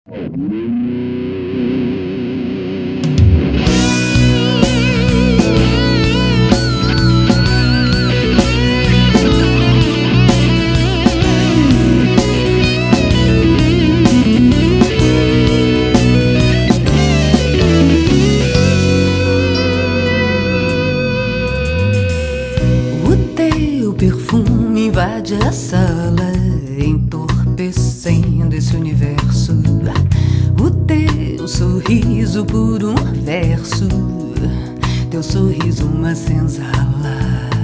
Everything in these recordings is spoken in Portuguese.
Perfume invade a sala, entorpecendo esse universo. O teu sorriso por um verso, teu sorriso uma senzala.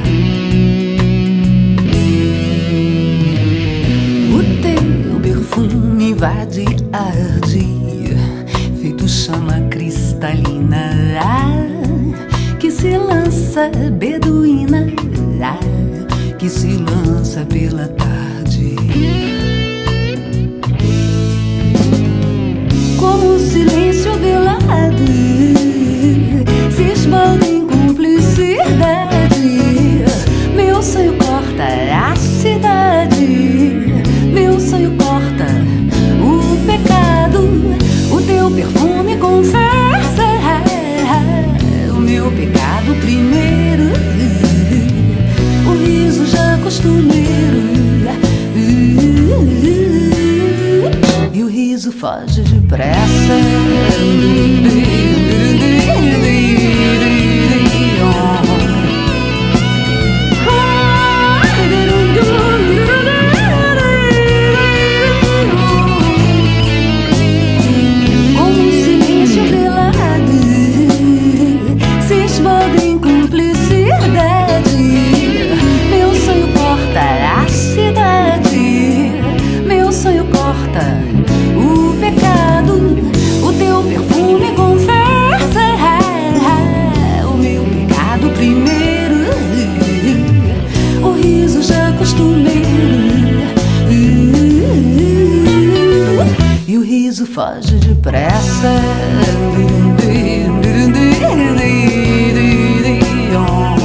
O teu perfume invade, arde, feito chama cristalina, que se lança beduína, que se lança pela tarde. Como um silêncio velado se esbalda em cumplicidade. Meu sonho corta a cidade, meu sonho corta o pecado. O teu perfume confessa o meu pecado primeiro. O riso já costumeiro, e o riso foge depressa. Como um silêncio velado se esbalda em cumplicidade. Meu sonho corta a cidade, meu sonho corta o pecado. O teu perfume confessa o meu pecado primeiro. O riso já costumeiro, e o riso foge depressa.